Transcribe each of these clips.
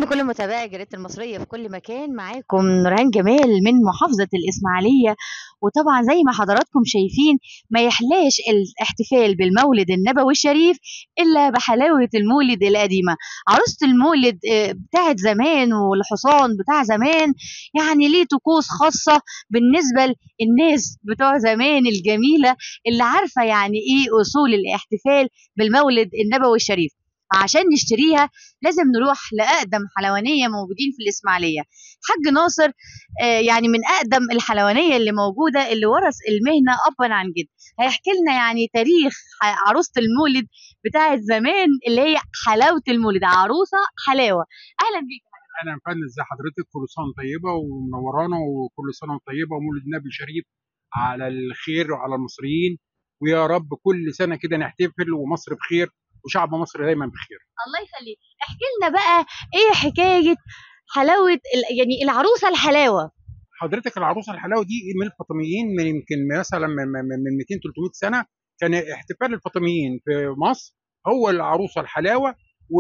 لكل متابعي جريدة المصرية في كل مكان. معاكم نورهان جمال من محافظة الإسماعيلية. وطبعا زي ما حضراتكم شايفين ما يحلاش الاحتفال بالمولد النبوي الشريف إلا بحلاوة المولد القديمة. عروسة المولد بتاعت زمان والحصان بتاع زمان يعني ليه طقوس خاصة بالنسبة للناس بتوع زمان الجميلة اللي عارفة يعني إيه أصول الاحتفال بالمولد النبوي الشريف. عشان نشتريها لازم نروح لأقدم حلوانية موجودين في الإسماعيلية. حاج ناصر يعني من أقدم الحلوانية اللي موجودة، اللي ورث المهنة أبا عن جد. هيحكي لنا يعني تاريخ عروسة المولد بتاعت زمان اللي هي حلاوة المولد، عروسة حلاوة. أهلا بيك. اهلا يا فندم، ازي حضرتك؟ كل سنه طيبه ومنورانا، وكل سنه طيبه ومولد النبي شريف على الخير وعلى المصريين، ويا رب كل سنه كده نحتفل ومصر بخير وشعب مصر دايما بخير. الله يخليك. احكي لنا بقى ايه حكايه حلاوه يعني العروسه الحلاوه. حضرتك العروسه الحلاوه دي من الفاطميين، من يمكن مثلا من 200 300 سنه كان احتفال الفاطميين في مصر هو العروسه الحلاوه،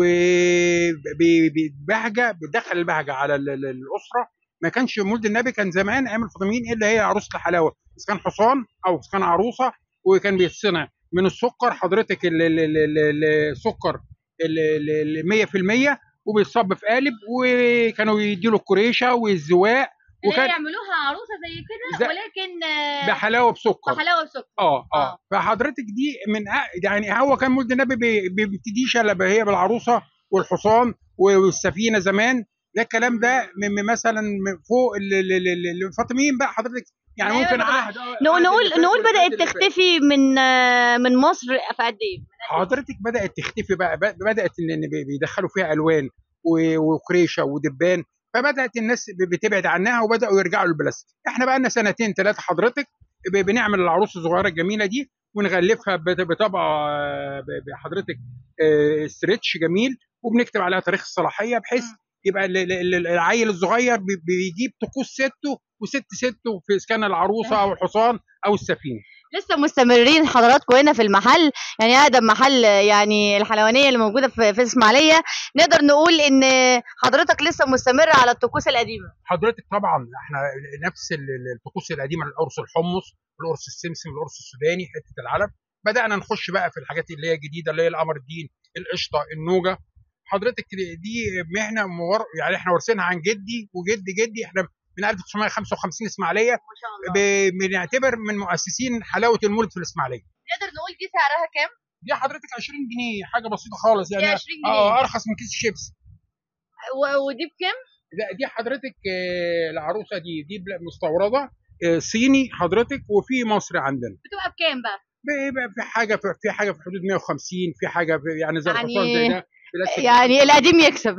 وبهجه بتدخل البهجه على الاسره. ما كانش مولد النبي كان زمان ايام الفاطميين الا هي عروسه الحلاوه، اذا كان حصان او اذا كان عروسه، وكان بيتصنع من السكر. حضرتك السكر 100%، وبيتصب في قالب، وكانوا يديله الكريشه والزواق، وكان يعملوها عروسه زي كده ولكن بحلاوه بسكر. بحلاوه بسكر. فحضرتك دي من يعني هو كان مولد النبي بيبتديش الا هي بالعروسه والحصان والسفينه زمان. ده الكلام ده من مثلا من فوق الفاطميين بقى حضرتك، يعني ممكن عهد نقول بدات تختفي من مصر في قد ايه؟ حضرتك بدات تختفي بقى، بدات ان بيدخلوا فيها الوان وكريشه ودبان، فبدات الناس بتبعد عنها وبداوا يرجعوا للبلاستيك. احنا بقى لنا سنتين ثلاثه حضرتك بنعمل العروسه الصغيره الجميله دي ونغلفها بطبقه بحضرتك ستريتش جميل، وبنكتب عليها تاريخ الصلاحيه بحيث يبقى العيل الصغير بيجيب طقوس سته سته في اسكان العروسه او الحصان او السفينه. لسه مستمرين حضراتكم هنا في المحل، يعني اقدم محل يعني الحلوانيه اللي موجوده في اسماعيليه. نقدر نقول ان حضرتك لسه مستمر على الطقوس القديمه. حضرتك طبعا احنا نفس الطقوس القديمه، القرص الحمص، القرص السمسم، القرص السوداني، حته العلب. بدانا نخش بقى في الحاجات اللي هي جديده، اللي هي القمر الدين، القشطه، النوجه. حضرتك دي مهنه يعني احنا وارثينها عن جدي وجد جدي. احنا من 1955 اسماعيليه، ما شاء الله بنعتبر من مؤسسين حلاوه المولد في الاسماعيليه. نقدر نقول دي سعرها كام؟ دي حضرتك 20 جنيه، حاجه بصيطه خالص يعني. 20 جنيه ارخص من كيس الشيبس. ودي بكام؟ لا دي حضرتك العروسه دي مستورده صيني حضرتك، وفي مصر عندنا. بتبقى بكام بقى؟ بيبقى في حاجه في حدود 150، في حاجه يعني زي الحصان زي ده. يعني القديم يكسب.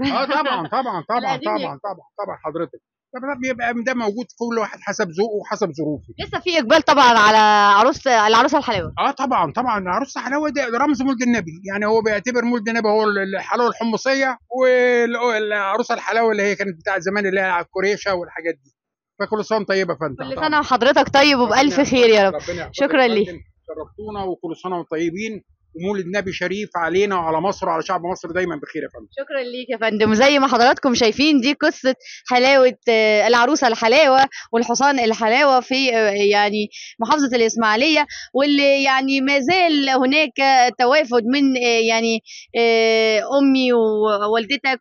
طبعا حضرتك بيبقى ده موجود كل واحد حسب ذوقه وحسب ظروفه. لسه في اقبال طبعا على العروسه الحلاوه. طبعا العروسه الحلاوه ده رمز مولد النبي، يعني هو بيعتبر مولد النبي هو الحلاوه الحمصيه، والعروسه الحلاوه اللي هي كانت بتاع زمان اللي هي على الكريشه والحاجات دي. فكل سنه طيبه فانت. كل سنه وحضرتك طيب وبالف خير يا رب. شكرا ليك، شرفتونا، وكل سنه وانتم طيبين، ومولد نبي شريف علينا وعلى مصر وعلى شعب مصر دايما بخير يا فندم. شكرا ليك يا فندم. وزي ما حضراتكم شايفين دي قصه حلاوه العروسه الحلاوه والحصان الحلاوه في يعني محافظه الاسماعيليه، واللي يعني ما زال هناك توافد من يعني امي ووالدتك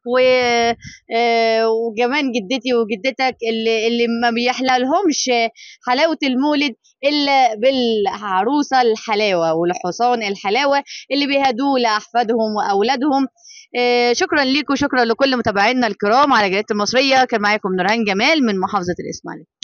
وكمان جدتي وجدتك اللي ما بيحلى لهمش حلاوه المولد الا بالعروسه الحلاوه والحصان الحلاوه اللي بيهدوه لاحفادهم واولادهم. شكرا ليكم وشكرا لكل متابعينا الكرام على جريدة المصرية. كان معاكم نورهان جمال من محافظة الإسماعيلية.